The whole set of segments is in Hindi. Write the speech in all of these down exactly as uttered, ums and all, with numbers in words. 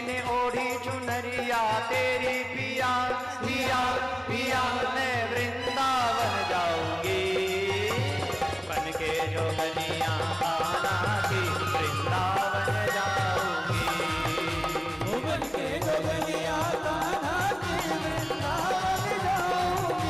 मैंने ओढ़ी चुनरिया तेरी पिया पिया पिया मैं वृंदावन जाऊंगी बन के जोगनिया कान्हा की वृंदावन जाऊंगी बन के जोगनिया कान्हा की वृंदावन जाऊंगी।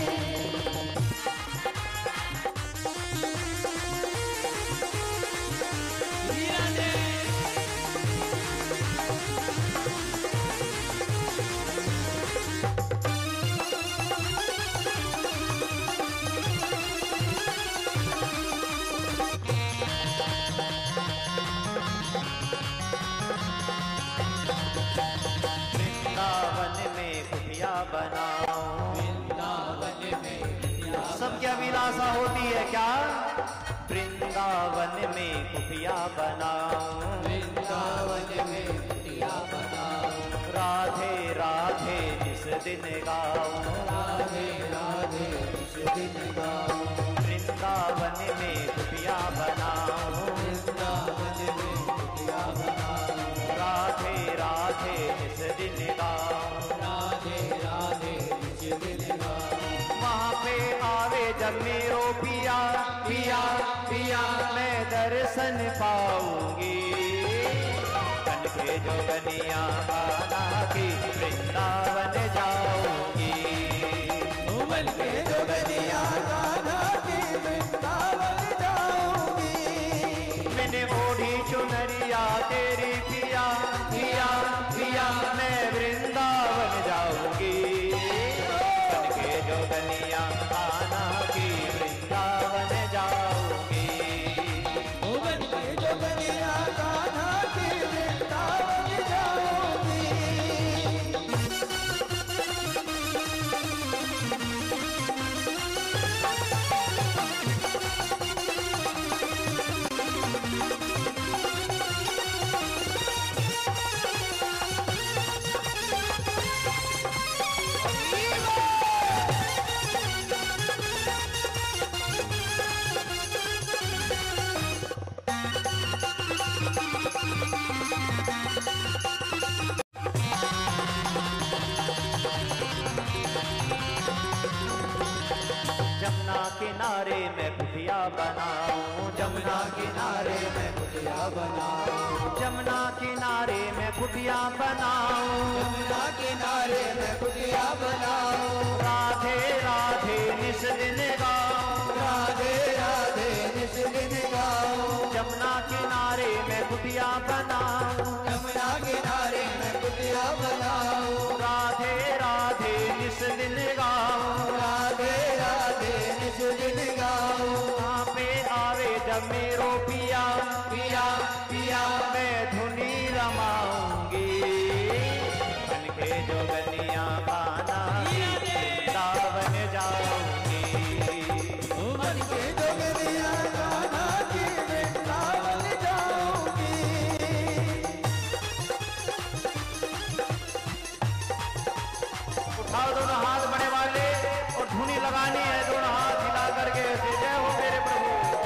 बनाओ वृंदावन में सब क्या विलासा होती है क्या? वृंदावन में कुटिया बनाओ वृंदावन में कुटिया बनाओ राधे राधे जिस दिन गाओ राधे राधे जिस दिन गाओ वृंदावन में कुटिया बनाओ वृंदावन में कुटिया बनाओ राधे राधे जिस दिन गाओ राधे राधे जिस दिन गाओ वहाँ पे आवे जब मेरो पिया पिया पिया मैं दर्शन पाऊंगी बन के जोगनिया कान्हा की वृंदावन जाऊंगी बन के जोगनिया कान्हा की वृंदावन जाऊंगी। मैंने ओढ़ी चुनरिया तेरी पिया पिया पिया मैं वृंदावन जाऊंगी बन के जोगनिया कान्हा की वृंदावन जाऊंगी बन के जोगनिया कान्हा की वृंदावन जाऊंगी। जमुना किनारे में कुटिया बनाऊं जमुना किनारे में कुटिया बनाओ जमुना किनारे में कुटिया बनाऊं जमुना किनारे में कुटिया बनाओ राधे राधे निस दिन गाओ राधे राधे निस दिन गाओ जमुना किनारे में कुटिया बनाऊं जमुना किनारे में कुटिया बनाओ राधे राधे निस दिन गाओ राधे राधे निस दिन गाओ वहाँ पे आवे जब मेरो पिया पिया पिया मैं धुनी रमाऊंगी बन के जोगनिया कान्हा की वृंदावन जाऊंगी बन के जोगनिया कान्हा की वृंदावन जाऊंगी। उठाओ दोनों हाथ बड़े वाले और धुनी लगानी है दोनों हाथ हिला करके ऐसे जय हो मेरे प्रभु।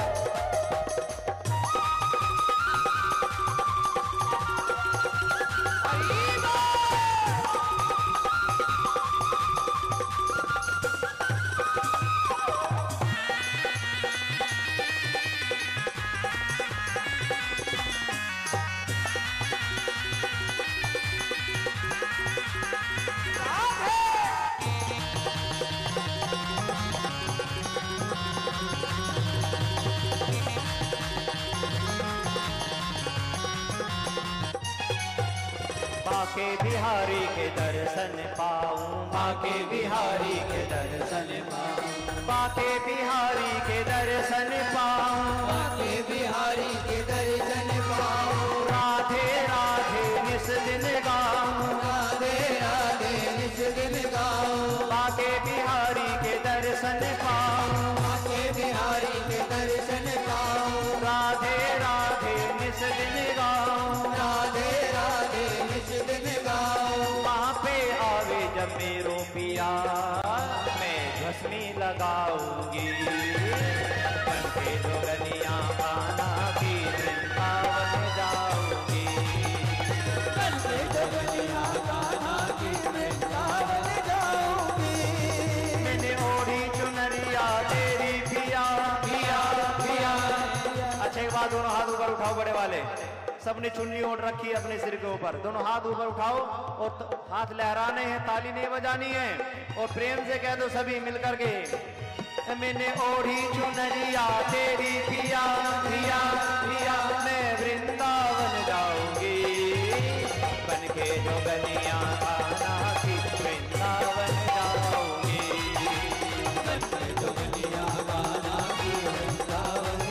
बाके बिहारी के दर्शन पाऊं बाके बिहारी के दर्शन पाऊं बाके बिहारी के दर्शन पाऊं बाके बिहारी के दर्शन पाऊं राधे राधे निस दिन गाऊं राधे राधे निस दिन गाओ बाके बिहारी के दर्शन पाऊं बाके बिहारी के दर्शन पाऊं राधे राधे निस दिन गाऊं राधे राधे निस दिन गाओ वहाँ पे आवे जब मेरो पिया मैं झसमी लगाऊंगी बन के जोगनिया कान्हा की वृंदावन जाऊंगी बन के दोनों हाथ ऊपर उठाओ बड़े वाले, सबने चुन्नी ओढ़ रखी है अपने सिर के ऊपर, दोनों हाथ ऊपर उठाओ और तो हाथ लहराने हैं, ताली नहीं बजानी है और प्रेम से कह दो सभी मिलकर के, मैंने ओढ़ी चुनरिया तेरी पिया पिया पिया, मैं वृंदावन जाऊंगी बन के जो गलियां खाना की, वृंदावन जाऊंगी बन के जो गलियां खाना की, वृंदावन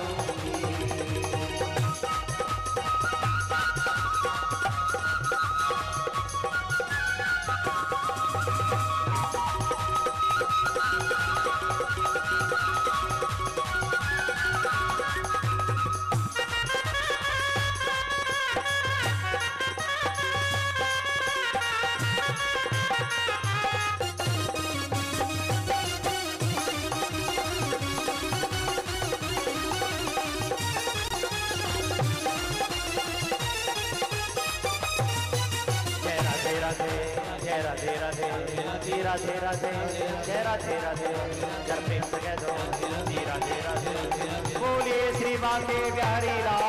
राधे राधे राधे राधे राधे जय राधे राधे, जर प्रेम से कह दो राधे राधे, बोलिए श्री बांके बिहारी लाल।